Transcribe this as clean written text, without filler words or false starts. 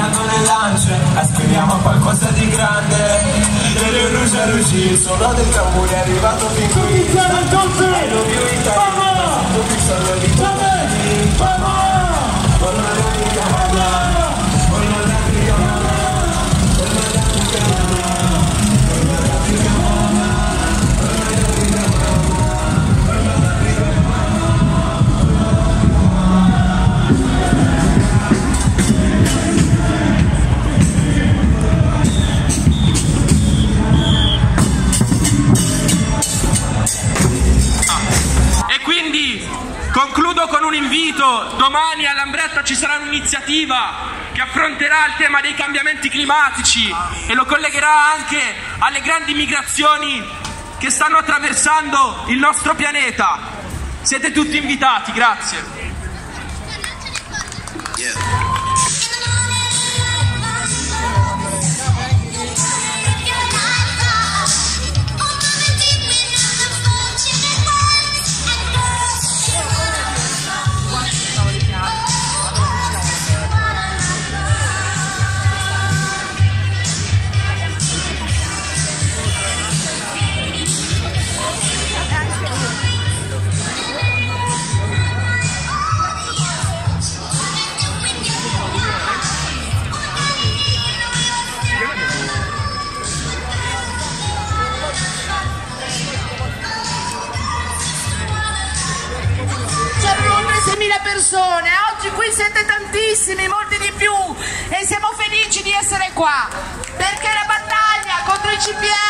volando le lance, aspiriamo a qualcosa di grande. Nelle Rouge, il suono del tamburo è arrivato fin qui. I love you Italia, sento più solo di Concludo con un invito: domani a Lambretta ci sarà un'iniziativa che affronterà il tema dei cambiamenti climatici e lo collegherà anche alle grandi migrazioni che stanno attraversando il nostro pianeta. Siete tutti invitati, grazie. Persone, oggi qui siete tantissimi, molti di più, e siamo felici di essere qua perché la battaglia contro i CPR